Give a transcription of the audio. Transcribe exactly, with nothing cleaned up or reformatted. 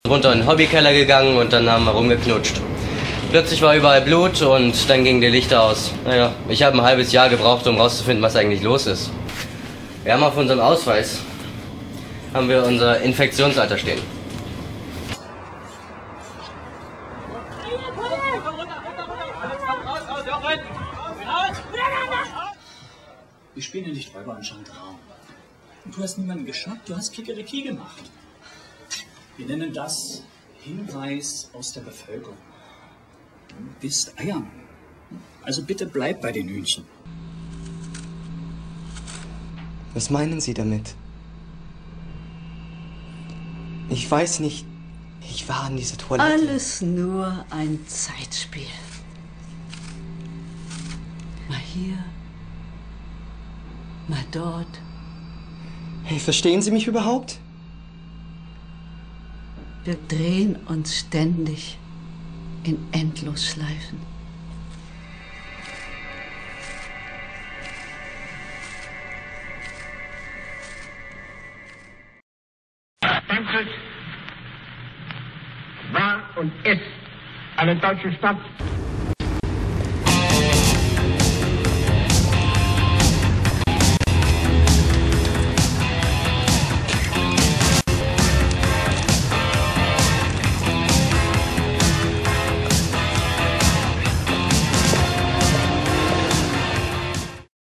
Runter in den Hobbykeller gegangen und dann haben wir rumgeknutscht. Plötzlich war überall Blut und dann gingen die Lichter aus. Naja, ich habe ein halbes Jahr gebraucht, um rauszufinden, was eigentlich los ist. Wir haben auf unserem Ausweis haben wir unser Infektionsalter stehen. Wir spielen ja nicht Räuber und Gendarm. Und du hast niemanden geschnappt, du hast Kikeriki gemacht. Wir nennen das Hinweis aus der Bevölkerung. Du bist Eiermann. Also bitte bleib bei den Hühnchen. Was meinen Sie damit? Ich weiß nicht. Ich war an dieser Toilette. Alles nur ein Zeitspiel. Mal hier, mal dort. Hey, verstehen Sie mich überhaupt? Wir drehen uns ständig in Endlosschleifen. Frankreich war und ist eine deutsche Stadt.